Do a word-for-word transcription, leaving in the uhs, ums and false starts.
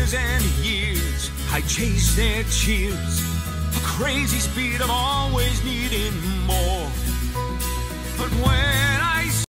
years and years I chased their cheers, a crazy speed of always needing